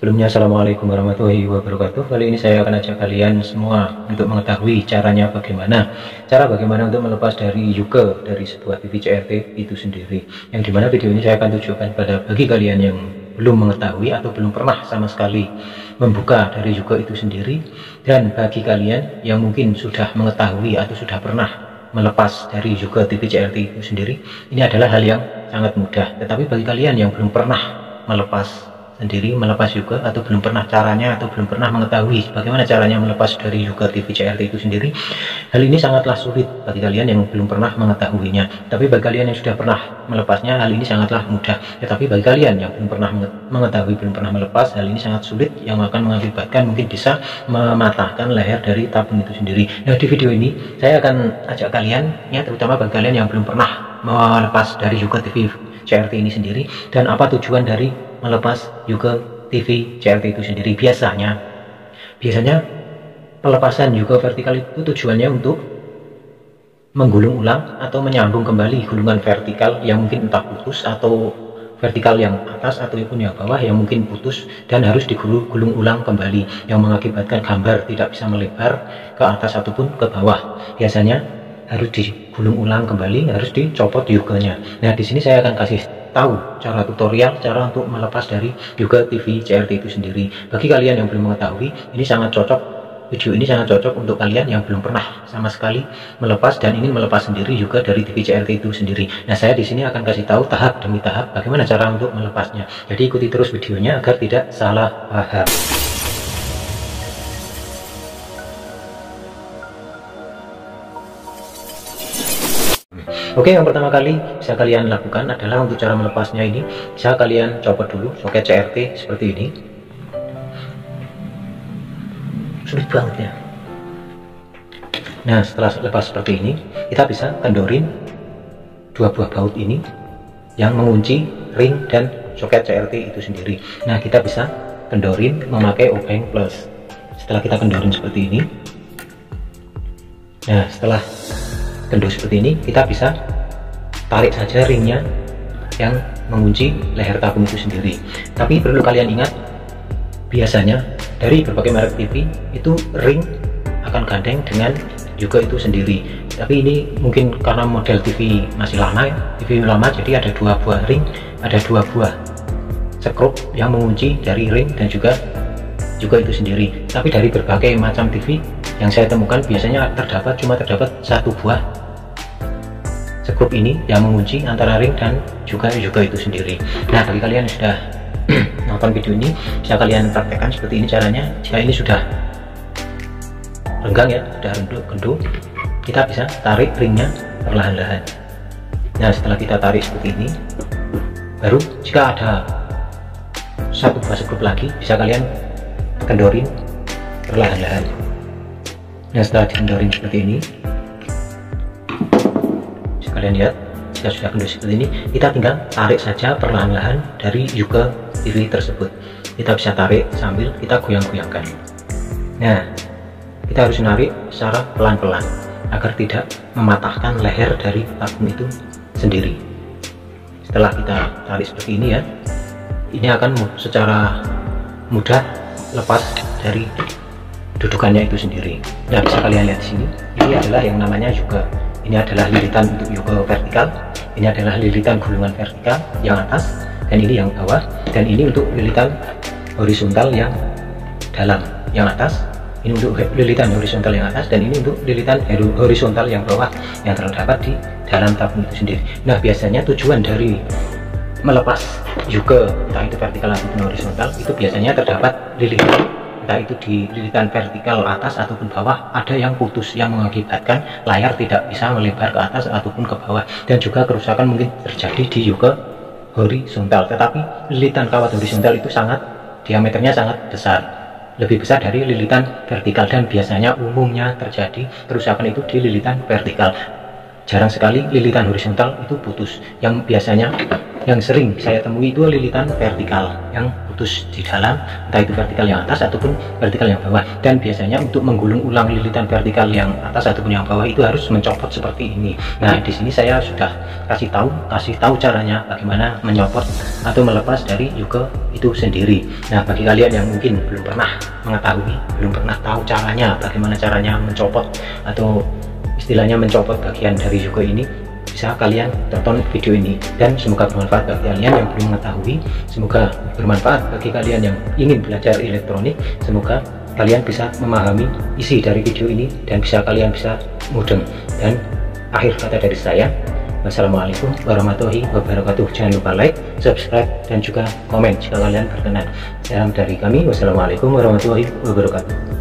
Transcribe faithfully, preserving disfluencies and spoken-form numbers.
Sebelumnya, assalamualaikum warahmatullahi wabarakatuh. Kali ini saya akan ajak kalian semua untuk mengetahui caranya bagaimana cara bagaimana untuk melepas dari Yuke dari sebuah T V C R T itu sendiri, yang dimana video ini saya akan tujukan pada bagi kalian yang belum mengetahui atau belum pernah sama sekali membuka dari Yuke itu sendiri, dan bagi kalian yang mungkin sudah mengetahui atau sudah pernah melepas dari Yuke T V C R T itu sendiri. Ini adalah hal yang sangat mudah, tetapi bagi kalian yang belum pernah melepas sendiri, melepas Yuke, atau belum pernah caranya atau belum pernah mengetahui bagaimana caranya melepas dari Yuke T V C R T itu sendiri, hal ini sangatlah sulit bagi kalian yang belum pernah mengetahuinya. Tapi bagi kalian yang sudah pernah melepasnya, hal ini sangatlah mudah. Tetapi bagi kalian yang belum pernah mengetahui, belum pernah melepas, hal ini sangat sulit, yang akan mengakibatkan mungkin bisa mematahkan leher dari tabung itu sendiri. Nah, di video ini saya akan ajak kalian, ya terutama bagi kalian yang belum pernah melepas dari Yuke T V C R T ini sendiri, dan apa tujuan dari melepas Yuke T V C R T itu sendiri. Biasanya biasanya pelepasan Yuke vertikal itu tujuannya untuk menggulung ulang atau menyambung kembali gulungan vertikal yang mungkin entah putus, atau vertikal yang atas ataupun yang bawah yang mungkin putus dan harus digulung ulang kembali, yang mengakibatkan gambar tidak bisa melebar ke atas ataupun ke bawah. Biasanya harus digulung ulang kembali, harus dicopot Yuke-nya. Nah, di sini saya akan kasih tahu cara tutorial cara untuk melepas dari Yuke T V C R T itu sendiri. Bagi kalian yang belum mengetahui, ini sangat cocok, video ini sangat cocok untuk kalian yang belum pernah sama sekali melepas dan ingin melepas sendiri Yuke dari T V C R T itu sendiri. Nah, saya di sini akan kasih tahu tahap demi tahap bagaimana cara untuk melepasnya. Jadi ikuti terus videonya agar tidak salah paham. Oke, yang pertama kali bisa kalian lakukan adalah untuk cara melepasnya ini, bisa kalian copot dulu soket C R T seperti ini. Sulit banget ya. Nah, setelah lepas seperti ini, kita bisa kendorin dua buah baut ini yang mengunci ring dan soket C R T itu sendiri. Nah, kita bisa kendorin memakai obeng plus. Setelah kita kendorin seperti ini, nah setelah kendor seperti ini, kita bisa tarik saja ringnya yang mengunci leher tabung itu sendiri. Tapi perlu kalian ingat, biasanya dari berbagai merek T V itu ring akan gandeng dengan Yuke itu sendiri. Tapi ini mungkin karena model T V masih lama ya, T V lama, jadi ada dua buah ring, ada dua buah skrup yang mengunci dari ring dan juga Yuke itu sendiri. Tapi dari berbagai macam T V yang saya temukan, biasanya terdapat cuma terdapat satu buah skrup ini yang mengunci antara ring dan juga Yuke itu sendiri. Nah, bagi kalian yang sudah nonton video ini, bisa kalian praktekkan seperti ini caranya. Jika ini sudah renggang ya, sudah redup, kita bisa tarik ringnya perlahan-lahan. Nah, setelah kita tarik seperti ini, baru jika ada satu buah skrup lagi, bisa kalian kendorin perlahan-lahan. Nah, setelah dikendorin seperti ini, bisa kalian lihat, jika sudah kendor seperti ini, kita tinggal tarik saja perlahan-lahan dari Yuke T V tersebut. Kita bisa tarik sambil kita goyang-goyangkan. Nah, kita harus menarik secara pelan-pelan agar tidak mematahkan leher dari tabung itu sendiri. Setelah kita tarik seperti ini ya, ini akan secara mudah lepas dari dudukannya itu sendiri. Nah, bisa kalian lihat di sini, ini adalah yang namanya Yuke. Ini adalah lilitan untuk Yuke vertikal, ini adalah lilitan gulungan vertikal yang atas, dan ini yang bawah, dan ini untuk lilitan horizontal yang dalam yang atas. Ini untuk lilitan horizontal yang atas, dan ini untuk lilitan horizontal yang bawah yang terdapat di dalam tabung itu sendiri. Nah, biasanya tujuan dari melepas Yuke, entah itu vertikal ataupun horizontal, itu biasanya terdapat lilitan, entah itu di lilitan vertikal atas ataupun bawah, ada yang putus yang mengakibatkan layar tidak bisa melebar ke atas ataupun ke bawah, dan juga kerusakan mungkin terjadi di Yuke horizontal. Tetapi lilitan kawat horizontal itu sangat diameternya sangat besar, lebih besar dari lilitan vertikal, dan biasanya umumnya terjadi kerusakan itu di lilitan vertikal. Jarang sekali lilitan horizontal itu putus. Yang biasanya yang sering saya temui itu lilitan vertikal yang putus di dalam, entah itu vertikal yang atas ataupun vertikal yang bawah. Dan biasanya untuk menggulung ulang lilitan vertikal yang atas ataupun yang bawah itu harus mencopot seperti ini. Nah, di sini saya sudah kasih tahu kasih tahu caranya bagaimana mencopot atau melepas dari yuke itu sendiri. Nah, bagi kalian yang mungkin belum pernah mengetahui, belum pernah tahu caranya, bagaimana caranya mencopot atau istilahnya mencopot bagian dari yuke ini, bisa kalian tonton video ini, dan semoga bermanfaat bagi kalian yang belum mengetahui, semoga bermanfaat bagi kalian yang ingin belajar elektronik, semoga kalian bisa memahami isi dari video ini dan bisa kalian bisa mudeng. Dan akhir kata dari saya, wassalamualaikum warahmatullahi wabarakatuh. Jangan lupa like, subscribe, dan juga komen jika kalian berkenan. Salam dari kami, wassalamualaikum warahmatullahi wabarakatuh.